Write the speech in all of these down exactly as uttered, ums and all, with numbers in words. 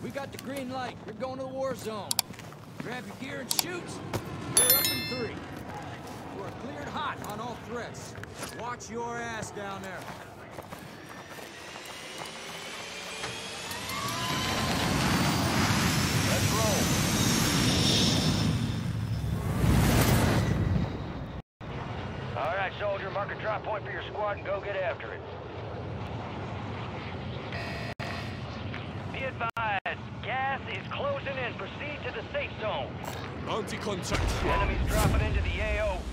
We got the green light. You're going to the war zone. Grab your gear and shoot. We're up in three. You are cleared hot on all threats. Watch your ass down there. Let's roll. All right, soldier, mark a drop point for your squad and go get after it. Be advised, gas is closing in. Proceed to the safe zone. Bounty contract. Enemies dropping into the A O.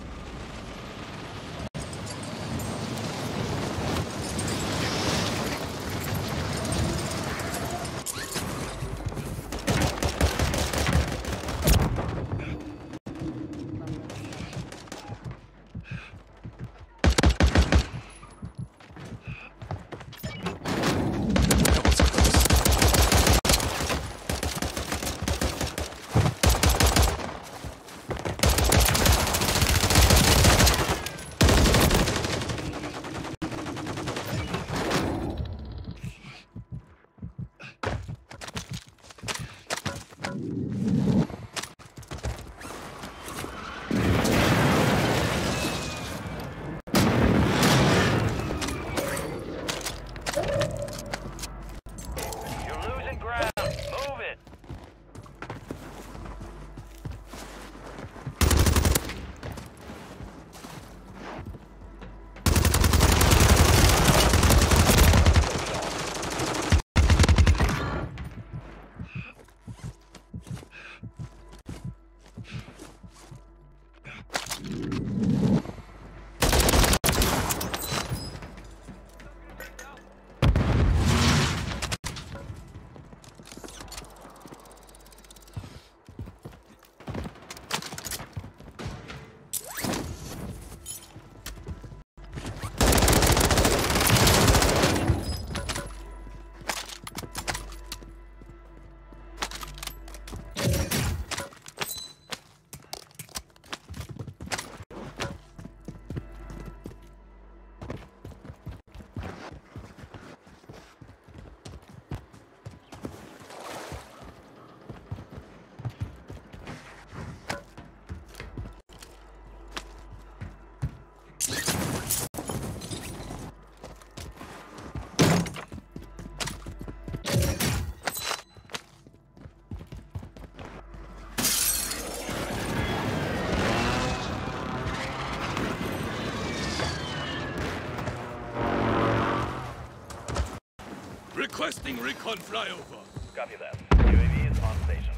Requesting recon flyover. Copy that. U A V is on station.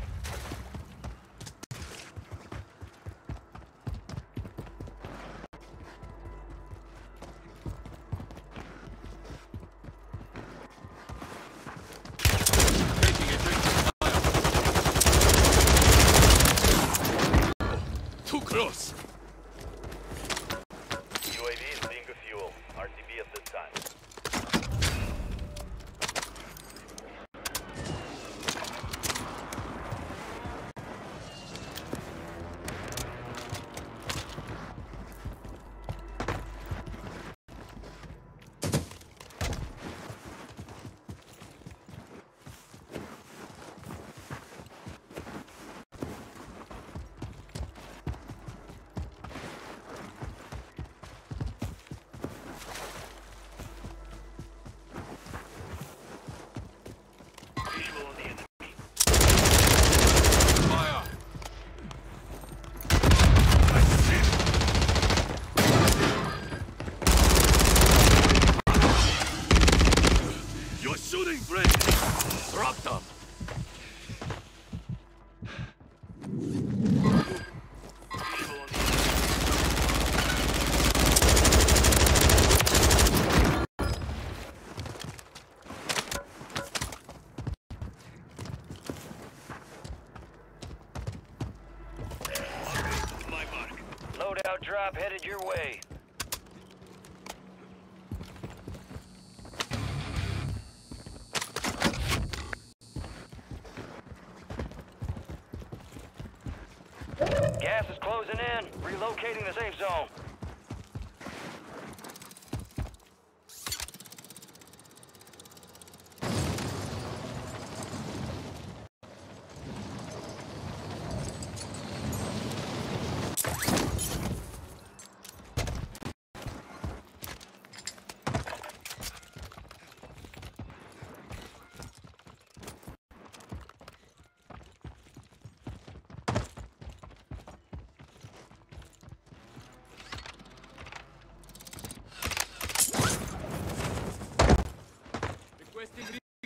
Taking it into fire. Oh, too close. U A V is being refueled. R C B at this time. Shooting friend! Drop them! Loadout drop headed your way. Gas is closing in. Relocating the safe zone.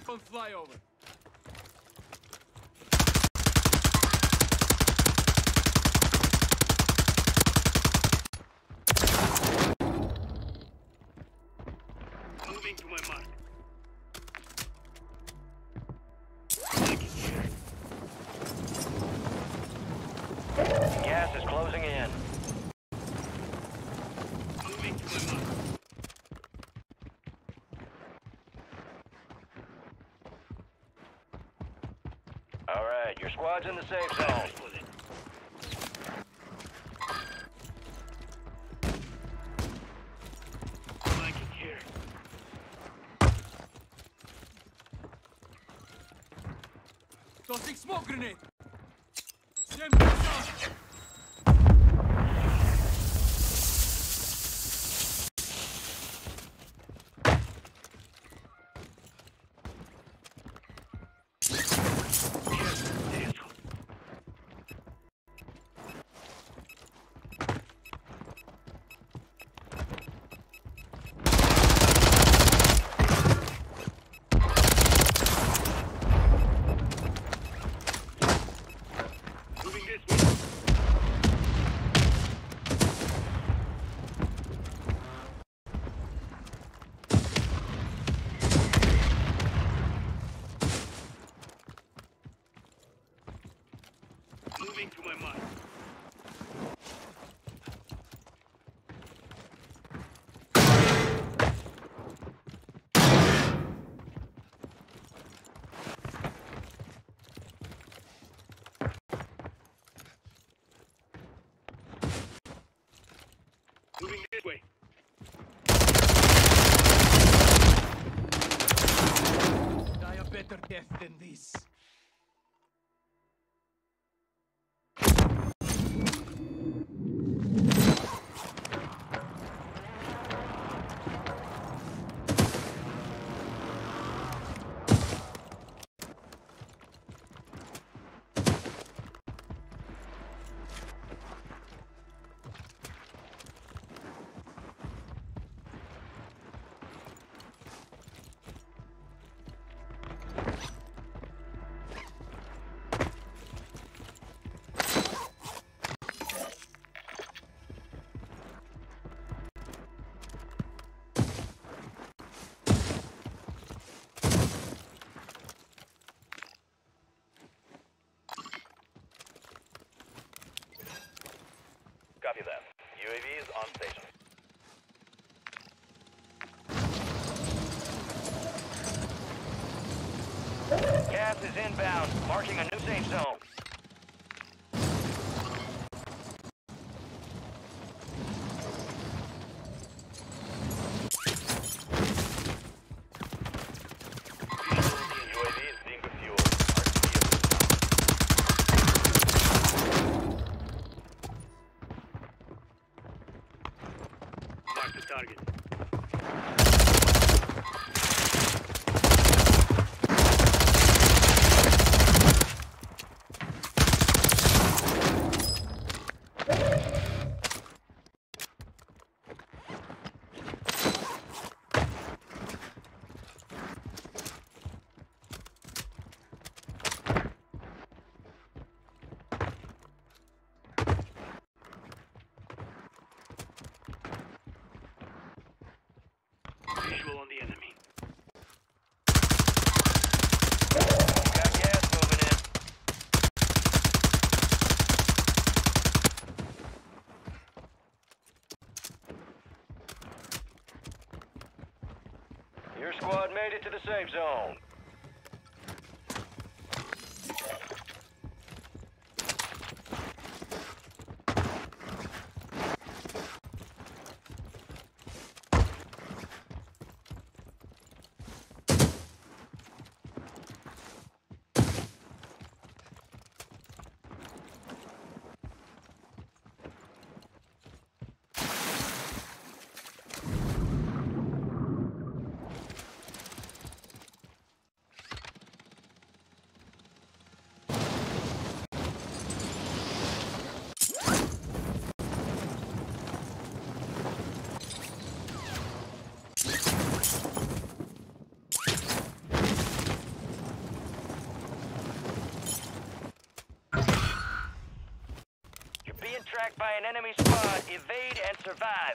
On flyover. Moving to my mark. Gas is closing in. Moving to my mark. All right, your squad's in the safe zone. Blanket here. Tossing smoke grenade. Send me some. Moving this way. Moving to my mark. Moving this way. Die a better death than this. Copy that. U A V is on station. Gas is inbound, marking a new safe zone. U A V is being refueled. Mark the target. Visual on the enemy. Got gas moving in. Your squad made it to the safe zone. attacked by an enemy squad. Evade and survive.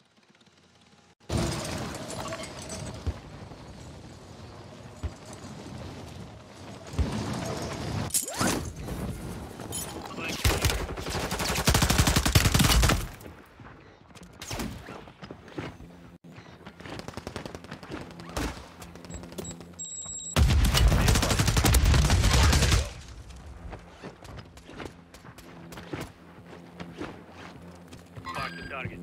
Mark the target.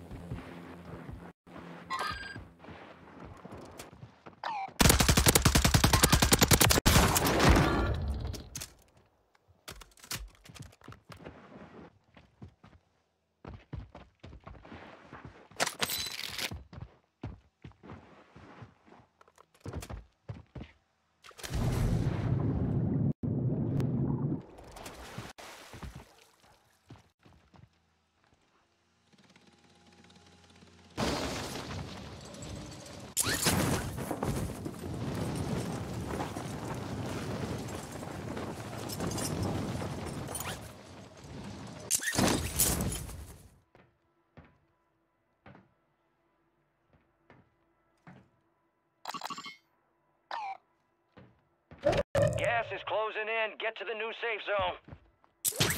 Gas is closing in. Get to the new safe zone.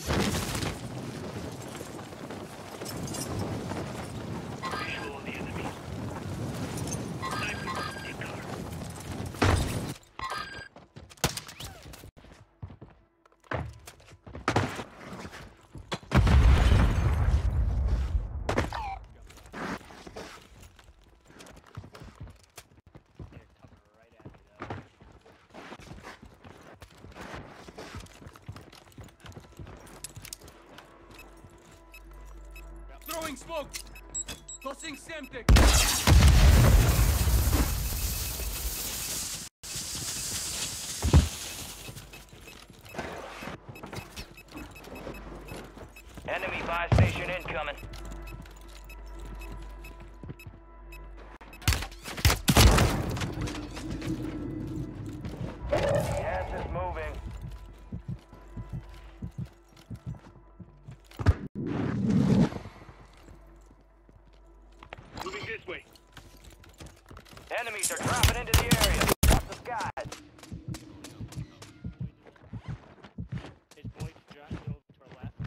Visual on the enemy. Sniper, take cover. Throwing smoke! Tossing Semtic! Enemy buy station incoming. Gas is moving. Moving this way. Enemies are dropping into the area. Up the skies. His boys dropped over to our left.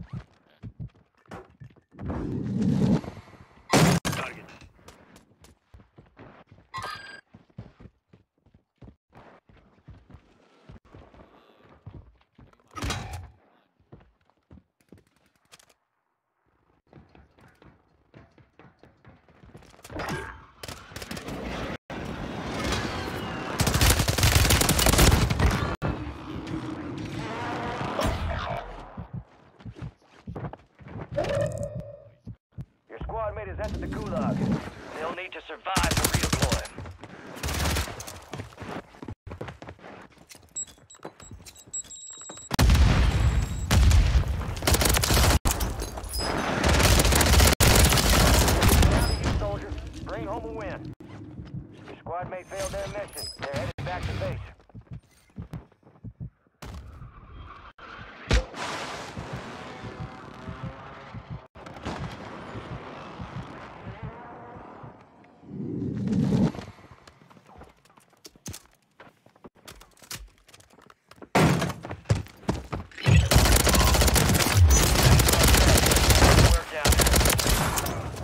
Target. Your squad mate has entered the gulag. They'll need to survive to redeploy. Down to you, soldier. Bring home a win. Your squad mate failed their mission. They're headed back to base. Work down there.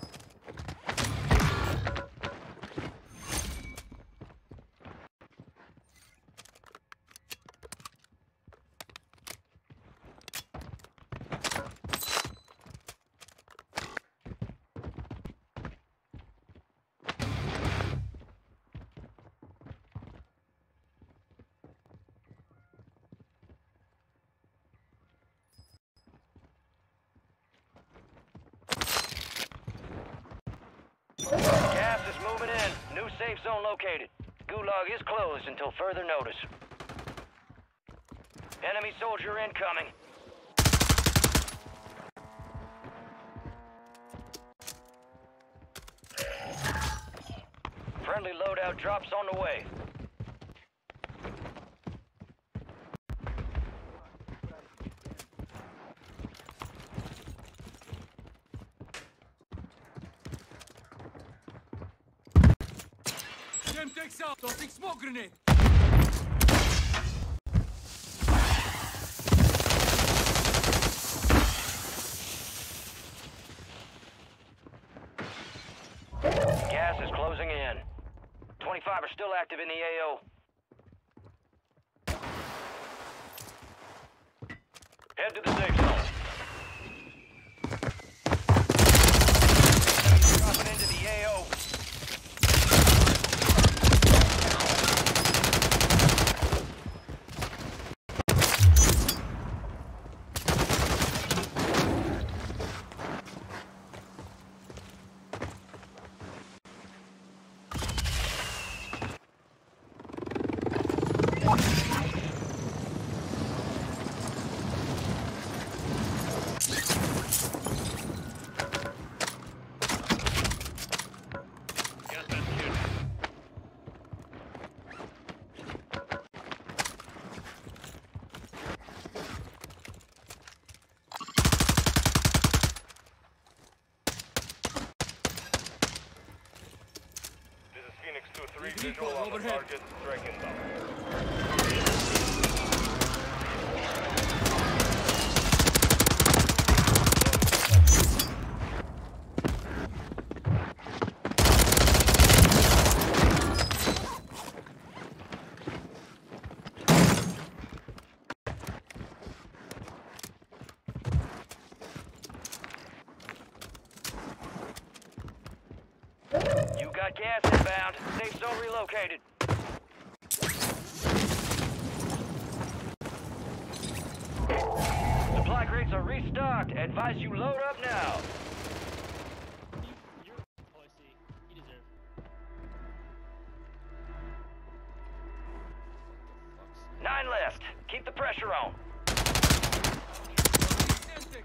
Gas is moving in. New safe zone located. Gulag is closed until further notice. Enemy soldier incoming. Friendly loadout drops on the way. Semtex out! Tossing smoke grenade! Gas is closing in. twenty-five are still active in the A O. Head to the safe zone. Dropping into the A O. Gas mask here. This is Phoenix two three, Vehicle visual on the overhead. target, strike inbound. You got gas inbound. Safe zone relocated. Supply crates are restocked. Advise you load up now. You, you're pussy. You deserve. Fuck's Nine left. Keep the pressure on. Semtex!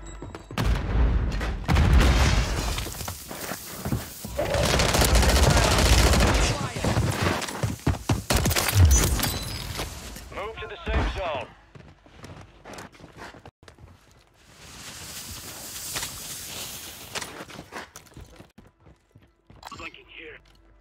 Move to the safe zone. Flanking here.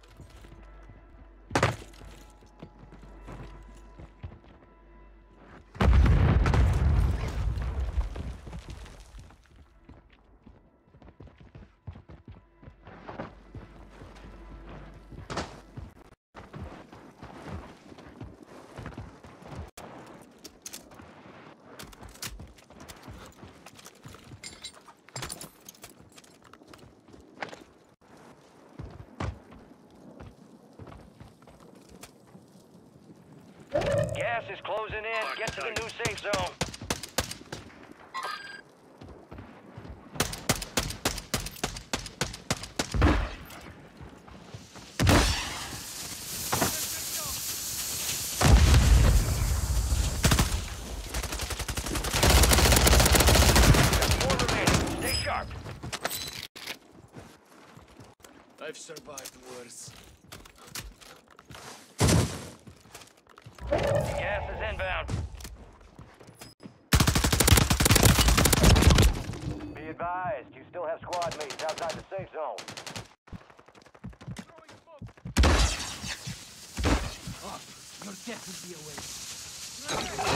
Gas is closing in. Get to the new safe zone. Four remaining. Stay sharp. I've survived worse. Gas is inbound. Be advised, you still have squad mates outside the safe zone. Oh, your death will be away.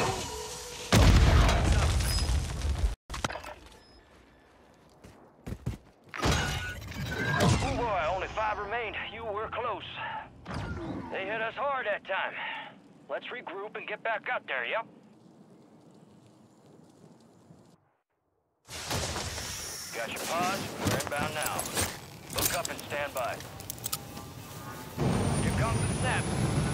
Oh boy, only five remained. You were close. They hit us hard that time. Let's regroup and get back out there, yep? Got your pods? We're inbound now. Look up and stand by. Here comes the snap.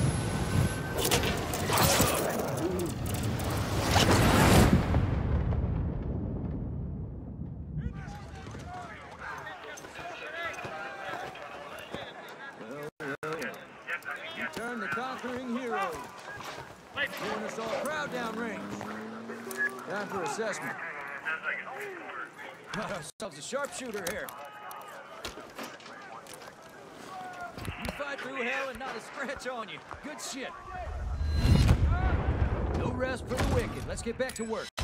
Return the conquering hero. Giving us all crowd down range. Time for assessment. Got ourselves a sharpshooter here. You fight through hell and not a scratch on you. Good shit. No rest for the wicked. Let's get back to work.